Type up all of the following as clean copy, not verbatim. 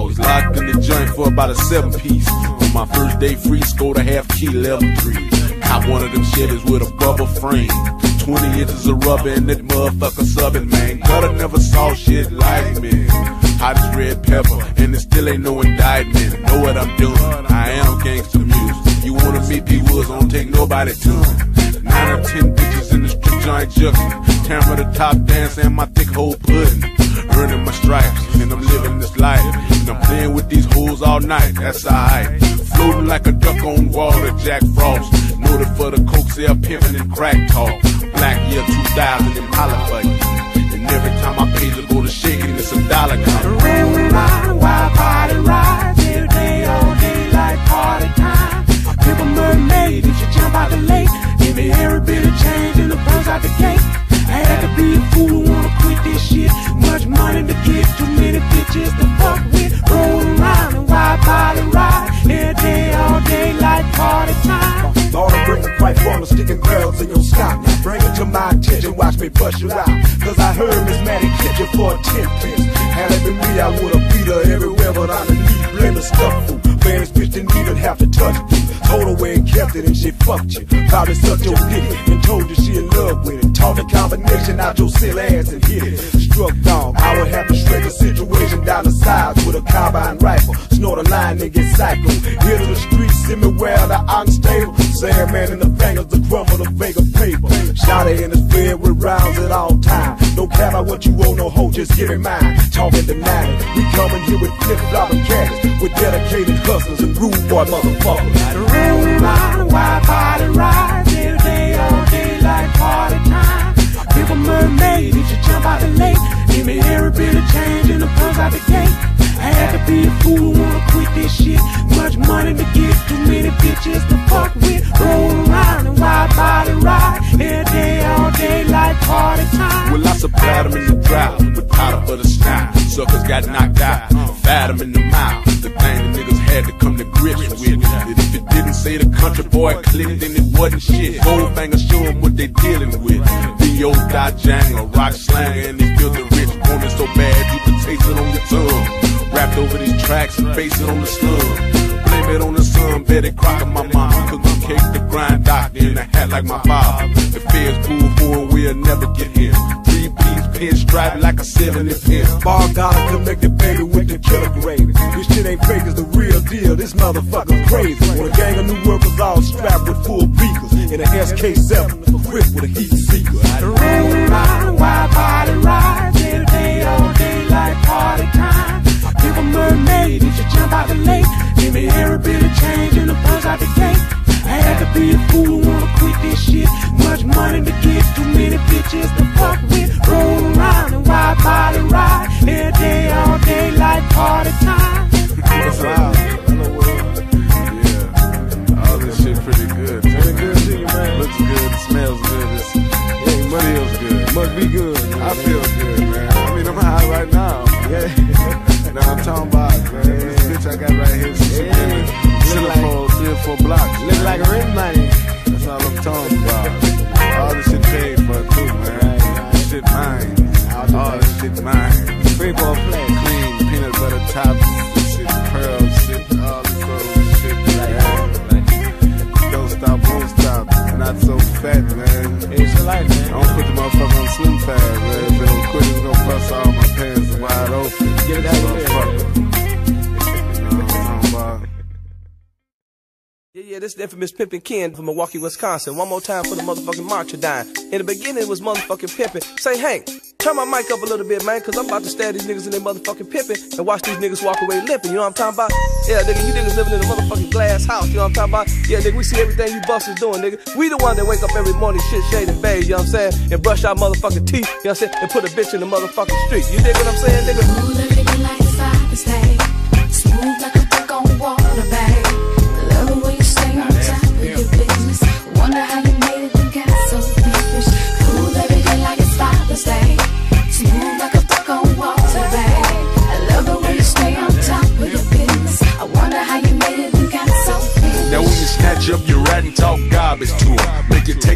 Was locked in the joint for about a 7-piece. On my first day free, scored a half key, level 3. Cop one of them Chevys with a bubble frame. 20 inches of rubber and that motherfucker subbing, man. Gutter never saw shit like me. Hot as red pepper, and there still ain't no indictment. Know what I'm doing, I am gangsta music. You wanna meet P. Woods, don't take nobody to him. 9 or 10 bitches in the strip joint junction. Tamara the top dance and my thick hole pudding. Earning my stripes, and I'm living this life. And I'm playing with these hoes all night, that's alright. Floating like a duck on water, Jack Frost. Noted for the coke sale, pimping and crack talk. Black year 2000 and holla for you. And every time I pay to go to shaking, it's $1 count. Roll around, wild party ride. Every day, all day, like party time. Pimp a mermaid, you should jump out the lake. Give me every bit of change and the birds out the gate. I had to be a fool who wanna quit this shit. Much money to get, too many bitches to fuck with. Roll around and wild party ride. Every day, all day, like party time. Lord, I bring the pipe on the sticking barrels in your scalp. Bring it to my attention, watch me bust you out. Cause I heard Miss Maddie catch you for a 10 pence. Had it been me, I would've beat her everywhere, but underneath, blame the stuff fool. Man, this bitch didn't even have to touch you. Told her where and kept it and she fucked you. Probably sucked your dick and told you she in love with it. Taught the combination out your silly ass and hit it. Struck dog, I would have to shrink the situation down the sides with a carbine rifle. Snort a line and get psycho. Hit to the streets, see me wear the unstable. Sandman in the fingers to crumble the bag of paper. Shot her in his bed with rounds at all times. Don't care about what you want, no hoe, just give me mine. Talking tonight, we coming here with flip-flopping caddies, with dedicated hustlers and rude boy motherfuckers. Roll around, wild party ride. Every day, all day, like party time. If a mermaid, you should jump out the lake. Give me every bit of change and the birds out the gate. I had to be a fool who wanna quit this shit. Much money to get, too many bitches to fuck with. Roll around and wild party ride. Every day, all day, like party time. Well, I supplied them in the drought with powder for the snout. Suckers got knocked out, fired them in the mouth. The thing the niggas had to come to grips with. That if it didn't say the country boy clicked, then it wasn't shit. Goldfinger show them what they dealing with. B.O. Django, rock slanger, and they feel the rich. Want it so bad you can taste it on your tongue. Wrapped over these tracks and face it on the slum. Blame it on the sun, Betty Crocker, my mama. Cooking cake, the grind doctor in a hat like my father. The feds fool for and we'll never get him. 3-piece pinstripe like a 70 pin. Bar gotta connect the baby with the killer grade. This shit ain't fake, it's the real deal. This motherfucker's crazy. When a gang of new workers all strapped with full beakers. In an SK7, equipped with a heat seeker. Roll around, wild party ride. Every day, all day, like party time. If a mermaid, you should jump out the lake. Give me every bit of change and the birds out the gate. I had to be a fool who wanna quit this shit. Much money to get, too many bitches to fuck with. Roll around and wild party ride. Every day, all day, like party time. Wow. Yeah. All this shit pretty good. Pretty good to you, man. Looks good, smells good. It feels good. Must be good. I feel good, man. I mean, I'm high right now. Yeah. Now I'm talking about, man. This bitch I got right here. Syllable, 3 or 4 blocks. Look like a ring money. That's all I'm talking about. All this shit paid for too, man. This shit mine. All this shit mine. Free ball play. Clean peanut butter top. Shit, pearl shit. All this gold shit. Don't stop, won't stop. Not so fat, man. It's a life, man. I don't put the motherfucker on slim fast, man. If it don't quit, it's gonna bust all my pants wide open. Get it out of there. Yeah, this is the infamous Pimpin' Ken from Milwaukee, Wisconsin. One more time for the motherfucking Marchadine. In the beginning, it was motherfucking pimpin'. Say, Hank, turn my mic up a little bit, man, cause I'm about to stab these niggas in their motherfucking pimpin' and watch these niggas walk away limping. You know what I'm talking about? Yeah, nigga, you niggas living in a motherfucking glass house. You know what I'm talking about? Yeah, nigga, we see everything you busters doing, nigga. We the one that wake up every morning, shit, shade, and bathe, you know what I'm saying? And brush our motherfucking teeth, you know what I'm saying? And put a bitch in the motherfucking street. You dig what I'm saying, nigga? Smooth everything like a Father's Day. Smooth like a duck on water, babe. Love the way you stay on top of your business. Wonder how you made it and got so finished. Smooth every day like it's Father's Day. Smooth like a duck on water, babe. I love the way you stay on top of your business. I wonder how you made it and got so finished. Now when you snatch up your rat and talk garbage to him, make it take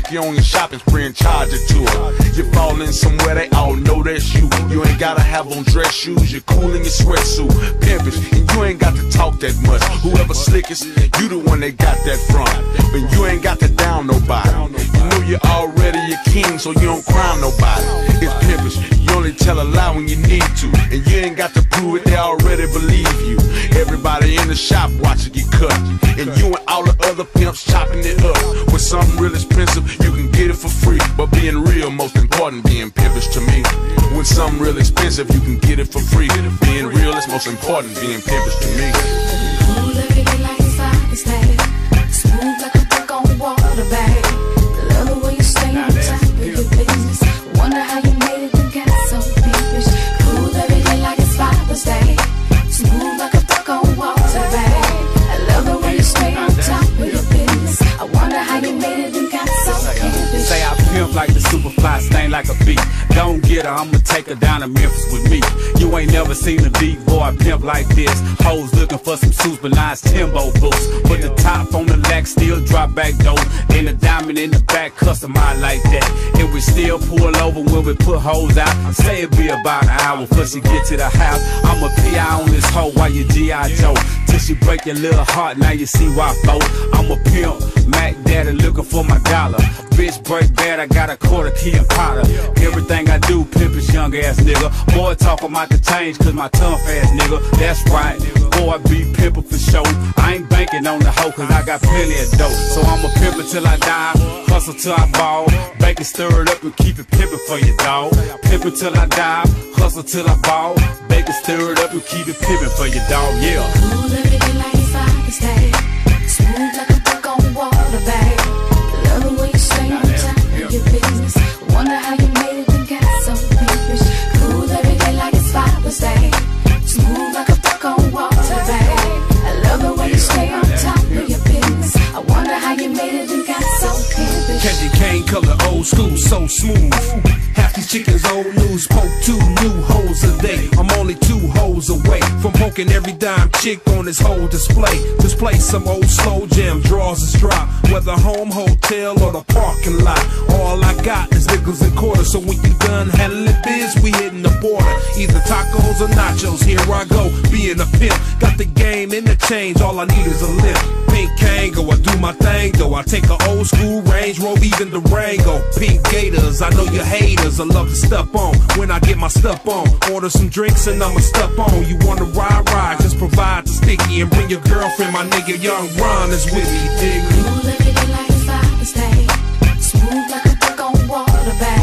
take you on your shopping spree and charge it to her. You fall in somewhere, they all know that's you. You ain't gotta have on dress shoes, you're cool in your sweatsuit. Pimpish, and you ain't got to talk that much. Whoever slickest, you the one that got that from. But you ain't got to down nobody. You know you're already a king, so you don't crown nobody. It's pimpish, you only tell a lie when you need to. And you ain't got to prove it, they already believe you. Everybody in the shop watching you cut. And you and all the other pimps chopping it up. With something real expensive, you can get it for free. But being real, most important, being pimpish to me. When something real expensive, you can get it for free. Being real is most important, being pimpish to me. Cool every day like it's Father's Day. Smooth like a duck on water, babe. Love the way you stay on top of your business. Wonder how you made it and got so pimpish. Cool every day like it's Father's Day. Smooth like a duck on water, babe. I love the way you stay on top of your business. I wonder how you made it and got so pimpish. Say I pimp like the Superfly, stain like a beat. Don't get her, I'ma take her down to Memphis with me. You ain't never seen a deep boy pimp like this. Hoes looking for some suits, but now it's Timbo boots. Put the top on the leg, still drop back dough. And the diamond in the back, customized like that. And we still pull over when we put hoes out. Say it be about an hour before she get to the house. I'ma PI on this hoe while you G.I. Joe. Till she break your little heart, now you see why I vote. I'm a pimp, Mac Daddy looking for my dollar. Bitch break bad, I got a quarter key and powder. Everything I do, pimpish young ass nigga. Boy talk about the change, cause my tough ass nigga. That's right, boy I be pimpin' for show. I ain't banking on the hoe, cause I got plenty of dope. So I'm a pimpin' till I die, hustle till I ball. Bake it, stir it up and keep it pimpin' for you, dawg. Pimpin' till I die, hustle till I ball. Bake it, stir it up and keep it pimpin' for you, dawg, yeah. Cool every day like it's Father's Day. Smooth like a duck on water, babe. Love the way you stay on top of your business. Wonder how you made it and got so pimpish. Cool every day like it's Father's Day. Smooth like a duck on water, babe. I love the way you stay on top of your business. I wonder how you made it and got so pimpish. Candy cane color, old school, so smooth. Half these chickens old news, poke 2 new hoes a day. I'm only 2 hoes away from poking every dime chick on this whole display. Just play some old slow jam, draws is drop. Whether home, hotel, or the parking lot. All I got is nickels and quarters. So when you done handling biz, we hitting the border. Either tacos or nachos, here I go, being a pimp. Got the game in the change, all I need is a lift. Pink Kango, I do my thing though. I take an old school Range Rover, even Durango. Pink Gators, I know you haters, I love to step on. When I get my stuff on, order some drinks and I'ma step on. You wanna ride, just provide the sticky and bring your girlfriend, my nigga Young Ron is with me, dig me. Cool every day like it's Father's Day. Smooth like a duck on water, babe.